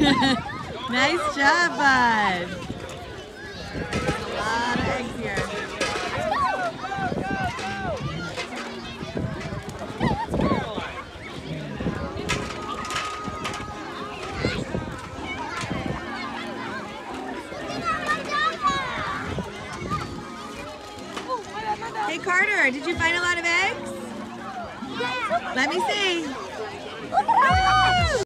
Nice job, bud. A lot of eggs here. Hey Carter, did you find a lot of eggs? Let me see.